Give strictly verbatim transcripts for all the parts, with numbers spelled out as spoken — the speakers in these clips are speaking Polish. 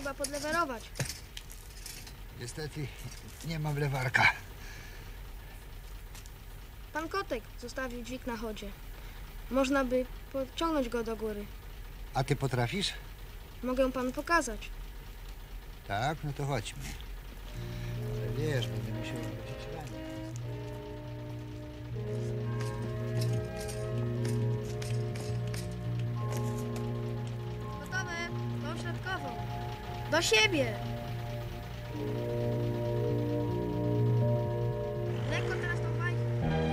trzeba podlewarować. Niestety nie mam lewarka. Pan Kotek zostawił dźwig na chodzie. Można by podciągnąć go do góry. A ty potrafisz? Mogę panu pokazać. Tak? No to chodźmy. Ale wiesz, będę musiał wrócić rano. Gotowe. Tą środkową. Do siebie. Lekko teraz tą fajkę.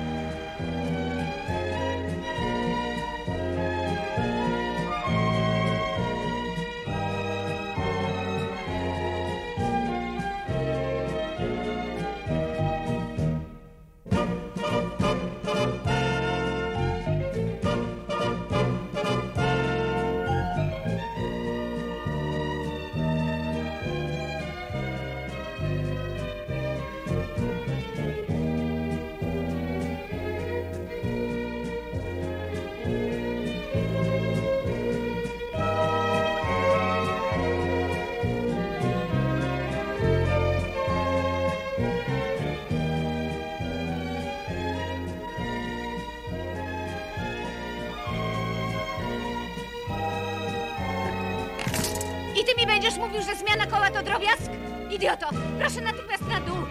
I ty mi będziesz mówił, że zmiana koła to drobiazg? Idioto, proszę natychmiast na dół.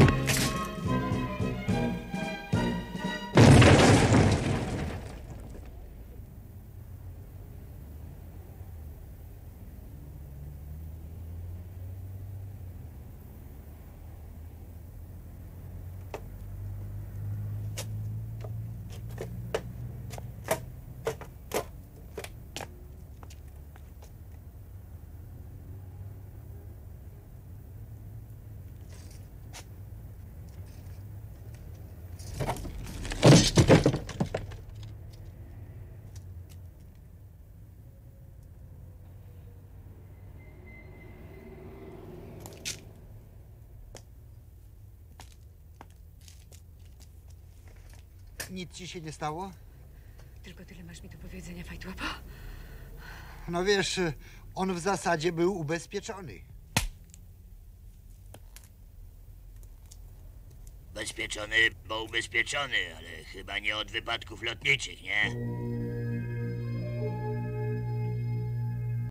Nic ci się nie stało? Tylko tyle masz mi do powiedzenia, Fajtłapo? No wiesz, on w zasadzie był ubezpieczony. Ubezpieczony, bo ubezpieczony, ale chyba nie od wypadków lotniczych, nie?